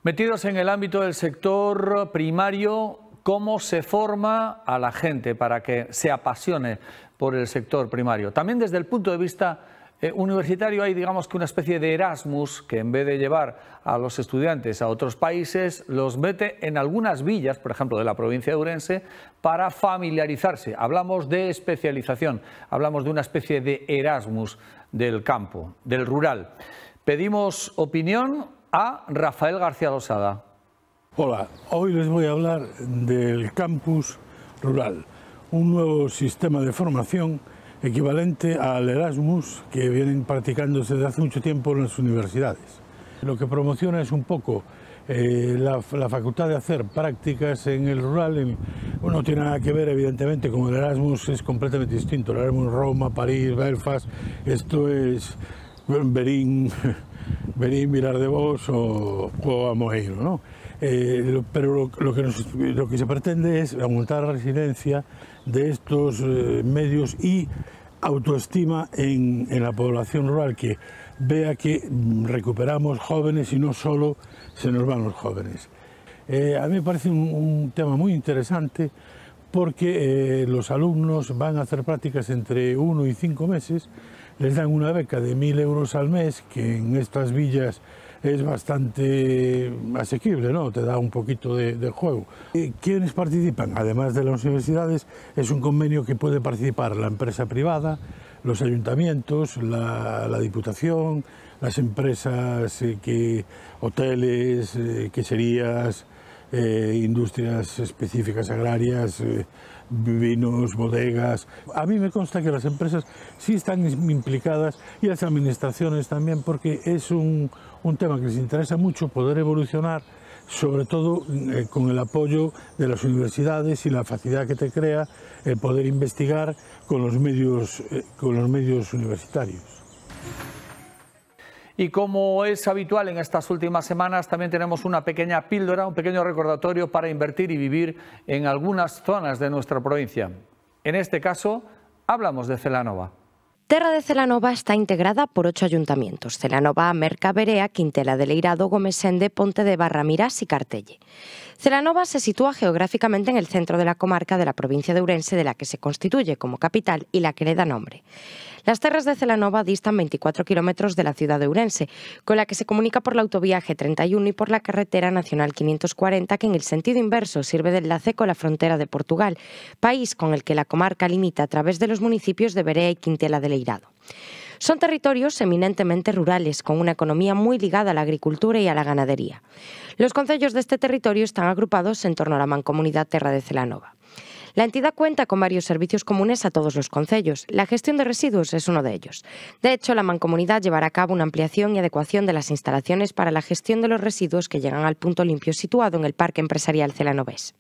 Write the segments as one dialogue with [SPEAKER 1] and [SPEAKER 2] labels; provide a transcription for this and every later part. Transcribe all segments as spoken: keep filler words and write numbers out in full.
[SPEAKER 1] Metidos en el ámbito del sector primario, ¿cómo se forma a la gente para que se apasione por el sector primario? También desde el punto de vista eh, universitario hay, digamos, que una especie de Erasmus que en vez de llevar a los estudiantes a otros países, los mete en algunas villas, por ejemplo, de la provincia de Ourense, para familiarizarse. Hablamos de especialización, hablamos de una especie de Erasmus del campo, del rural. Pedimos opinión a Rafael García Losada.
[SPEAKER 2] Hola, hoy les voy a hablar del campus rural, un nuevo sistema de formación equivalente al Erasmus que vienen practicándose desde hace mucho tiempo en las universidades. Lo que promociona es un poco eh, la, la facultad de hacer prácticas en el rural. En, bueno, no tiene nada que ver evidentemente con el Erasmus, es completamente distinto. El Erasmus Roma, París, Belfast, esto es Berín, Berín, Vilar de Vos o, o Amoeiro, ¿no? Eh, pero lo, lo, que nos, lo que se pretende es aumentar la resiliencia de estos eh, medios y autoestima en, en la población rural, que vea que recuperamos jóvenes y no solo se nos van los jóvenes. Eh, a mí me parece un, un tema muy interesante porque eh, los alumnos van a hacer prácticas entre uno y cinco meses, les dan una beca de mil euros al mes, que en estas villas es bastante asequible, ¿no? Te da un poquito de, de juego. ¿Quiénes participan? Además de las universidades, es un convenio que puede participar la empresa privada, los ayuntamientos, la, la diputación, las empresas, eh, que, hoteles, eh, queserías, eh, industrias específicas agrarias, eh, vinos, bodegas. A mí me consta que las empresas sí están implicadas y las administraciones también, porque es un, un tema que les interesa mucho poder evolucionar, sobre todo eh, con el apoyo de las universidades y la facilidad que te crea el poder investigar con los medios, eh, con los medios universitarios.
[SPEAKER 1] Y como es habitual en estas últimas semanas, también tenemos una pequeña píldora, un pequeño recordatorio para invertir y vivir en algunas zonas de nuestra provincia. En este caso, hablamos de Celanova.
[SPEAKER 3] Terra de Celanova está integrada por ocho ayuntamientos: Celanova, Merca, Berea, Quintela de Leirado, Gomesende, Ponte de Barramirás y Cartelle. Celanova se sitúa geográficamente en el centro de la comarca de la provincia de Ourense, de la que se constituye como capital y la que le da nombre. Las terras de Celanova distan veinticuatro kilómetros de la ciudad de Ourense, con la que se comunica por la autovía G treinta y uno y por la carretera nacional quinientos cuarenta, que en el sentido inverso sirve de enlace con la frontera de Portugal, país con el que la comarca limita a través de los municipios de Berea y Quintela de Leirado. Son territorios eminentemente rurales, con una economía muy ligada a la agricultura y a la ganadería. Los concellos de este territorio están agrupados en torno a la mancomunidad Terra de Celanova. La entidad cuenta con varios servicios comunes a todos los concellos. La gestión de residuos es uno de ellos. De hecho, la mancomunidad llevará a cabo una ampliación y adecuación de las instalaciones para la gestión de los residuos que llegan al punto limpio situado en el Parque Empresarial Celanovés.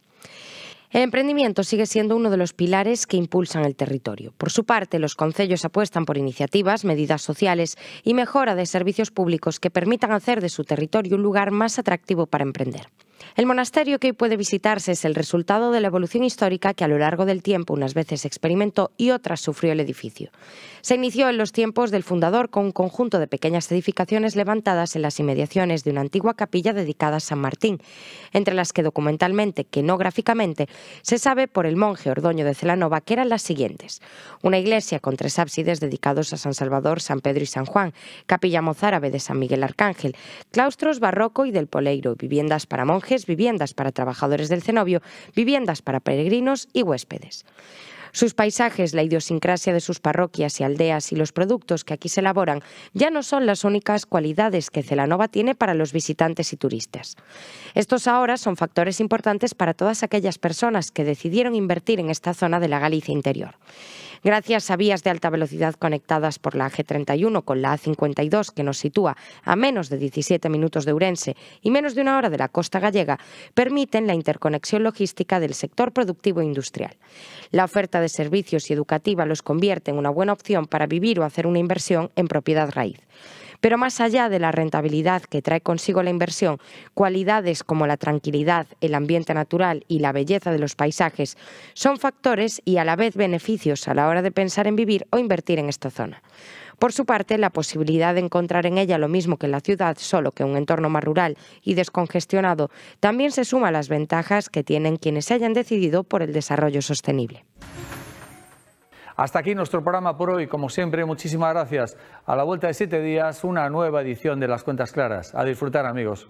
[SPEAKER 3] El emprendimiento sigue siendo uno de los pilares que impulsan el territorio. Por su parte, los concellos apuestan por iniciativas, medidas sociales y mejora de servicios públicos que permitan hacer de su territorio un lugar más atractivo para emprender. El monasterio que hoy puede visitarse es el resultado de la evolución histórica que a lo largo del tiempo unas veces experimentó y otras sufrió el edificio. Se inició en los tiempos del fundador con un conjunto de pequeñas edificaciones levantadas en las inmediaciones de una antigua capilla dedicada a San Martín, entre las que documentalmente, que no gráficamente, se sabe por el monje Ordoño de Celanova que eran las siguientes: una iglesia con tres ábsides dedicados a San Salvador, San Pedro y San Juan, capilla mozárabe de San Miguel Arcángel, claustros barroco y del Poleiro, viviendas para monjes, viviendas para trabajadores del cenobio, viviendas para peregrinos y huéspedes. Sus paisajes, la idiosincrasia de sus parroquias y aldeas y los productos que aquí se elaboran ya no son las únicas cualidades que Celanova tiene para los visitantes y turistas. Estos ahora son factores importantes para todas aquellas personas que decidieron invertir en esta zona de la Galicia interior. Gracias a vías de alta velocidad conectadas por la G treinta y uno con la A cincuenta y dos, que nos sitúa a menos de diecisiete minutos de Ourense y menos de una hora de la costa gallega, permiten la interconexión logística del sector productivo e industrial. La oferta de servicios y educativa los convierte en una buena opción para vivir o hacer una inversión en propiedad raíz. Pero más allá de la rentabilidad que trae consigo la inversión, cualidades como la tranquilidad, el ambiente natural y la belleza de los paisajes son factores y a la vez beneficios a la hora de pensar en vivir o invertir en esta zona. Por su parte, la posibilidad de encontrar en ella lo mismo que en la ciudad, solo que un entorno más rural y descongestionado, también se suma a las ventajas que tienen quienes se hayan decidido por el desarrollo sostenible.
[SPEAKER 1] Hasta aquí nuestro programa por hoy. Como siempre, muchísimas gracias. A la vuelta de siete días, una nueva edición de Las Cuentas Claras. A disfrutar, amigos.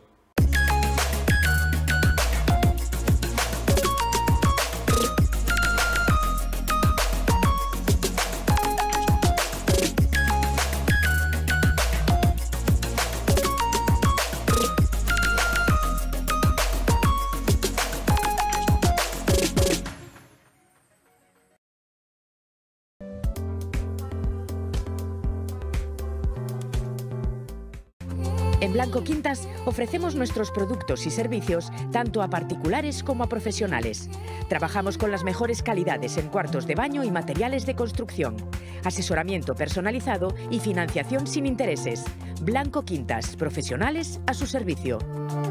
[SPEAKER 4] En Blanco Quintas ofrecemos nuestros productos y servicios tanto a particulares como a profesionales. Trabajamos con las mejores calidades en cuartos de baño y materiales de construcción, asesoramiento personalizado y financiación sin intereses. Blanco Quintas, profesionales a su servicio.